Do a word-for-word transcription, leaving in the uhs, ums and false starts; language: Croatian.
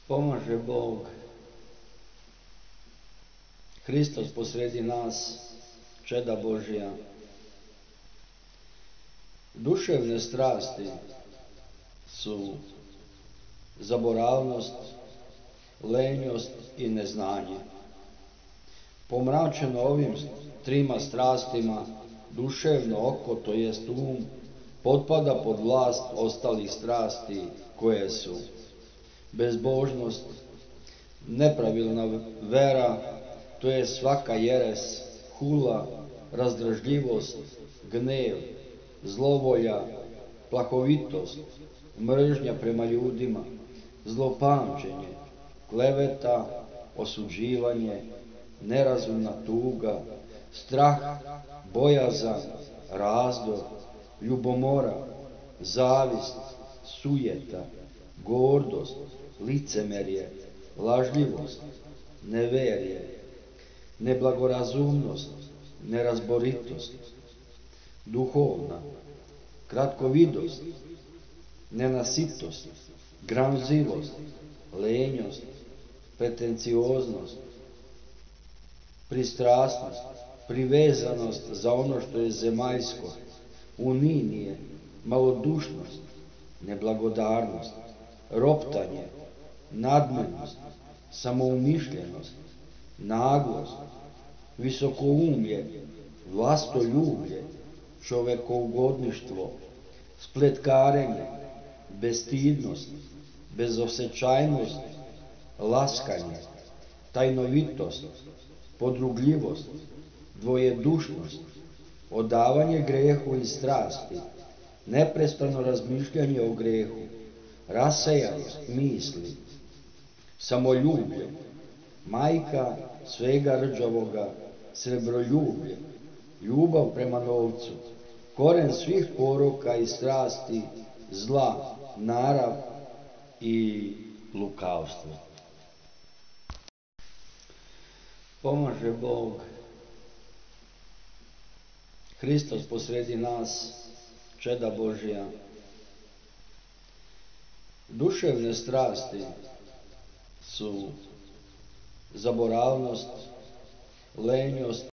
Pomaže Bog. Hristos posredi nas, čeda Božja. Duševne strasti su zaboravnost, lenjost i neznanje. Pomračeno ovim trima strastima, duševno oko, to jest um, potpada pod vlast ostalih strasti koje su bezbožnost, nepravilna vera, to je svaka jeres, hula, razdražljivost, gnev, zlovolja, plahovitost, mržnja prema ljudima, zlopamćenje, kleveta, osuđivanje, nerazumna tuga, strah, bojazan, razdor, ljubomora, zavist, sujeta, gordost, licemerje, lažljivost, neverje, neblagorazumnost, nerazboritost, duhovna, kratkovidost, nenasitost, gramzivost, lenjost, pretencioznost, pristrasnost, privezanost za ono što je zemaljsko, uninije, malodušnost, neblagodarnost, roptanje, nadmenost, samoumišljenost, naglost, visokoumlje, vlastoljublje, čovekougodništvo, spletkarenje, bestidnost, bezosjećajnost, laskanje, tajnovitost, podrugljivost, dvojedušnost, odavanje grehu i strasti, neprestano razmišljanje o grehu, rasejanost misli, samoljublje, majka svega rđavoga, srebroljublje, ljubav prema novcu, koren svih poroka i strasti, zla, narav i lukavstvo. Pomaže Bog. Hristos posredi nas, čeda Božja. Duševne strasti su zaboravnost, lenjost